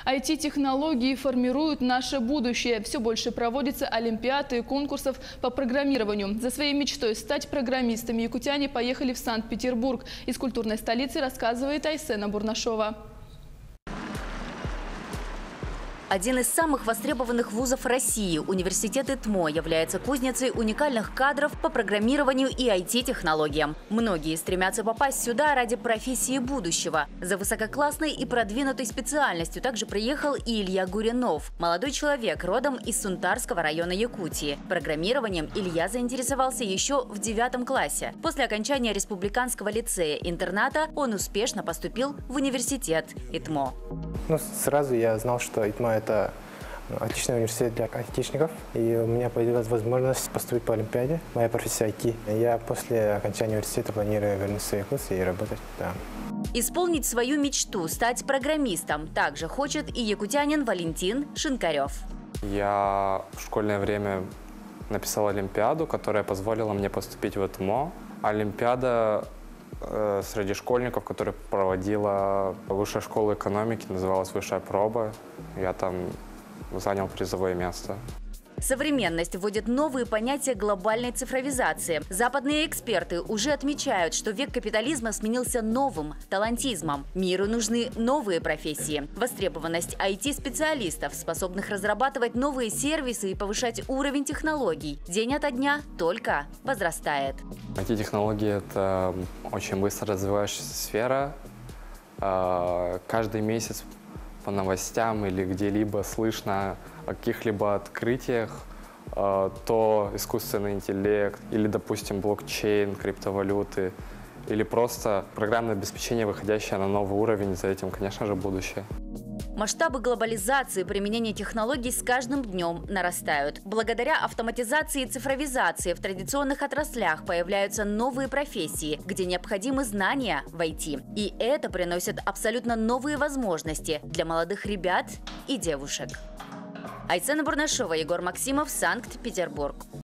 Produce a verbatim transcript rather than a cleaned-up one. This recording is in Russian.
ай ти-технологии формируют наше будущее. Все больше проводится олимпиад и конкурсов по программированию. За своей мечтой стать программистами якутяне поехали в Санкт-Петербург. Из культурной столицы рассказывает Айсена Бурнашова. Один из самых востребованных вузов России, университет ИТМО, является кузницей уникальных кадров по программированию и ай ти-технологиям. Многие стремятся попасть сюда ради профессии будущего. За высококлассной и продвинутой специальностью также приехал и Илья Гуринов. Молодой человек, родом из Сунтарского района Якутии. Программированием Илья заинтересовался еще в девятом классе. После окончания республиканского лицея-интерната он успешно поступил в университет ИТМО. Ну, сразу я знал, что ИТМО – это отличный университет для айтишников, и у меня появилась возможность поступить по Олимпиаде. Моя профессия ай ти. Я после окончания университета планирую вернуться в Якутию и работать там. Исполнить свою мечту – стать программистом также хочет и якутянин Валентин Шинкарев. Я в школьное время написал олимпиаду, которая позволила мне поступить в ИТМО. Олимпиада среди школьников, которую проводила Высшая школа экономики, называлась «Высшая проба». Я там занял призовое место. Современность вводит новые понятия глобальной цифровизации. Западные эксперты уже отмечают, что век капитализма сменился новым – талантизмом. Миру нужны новые профессии. Востребованность ай ти-специалистов, способных разрабатывать новые сервисы и повышать уровень технологий, день ото дня только возрастает. ай ти-технологии – это очень быстро развивающаяся сфера. Каждый месяц по новостям или где-либо слышно о каких-либо открытиях, то искусственный интеллект или, допустим, блокчейн, криптовалюты, или просто программное обеспечение, выходящее на новый уровень, за этим, конечно же, будущее. Масштабы глобализации и применения технологий с каждым днем нарастают. Благодаря автоматизации и цифровизации в традиционных отраслях появляются новые профессии, где необходимы знания в ай ти. И это приносит абсолютно новые возможности для молодых ребят и девушек. Айсена Бурнашова, Егор Максимов, Санкт-Петербург.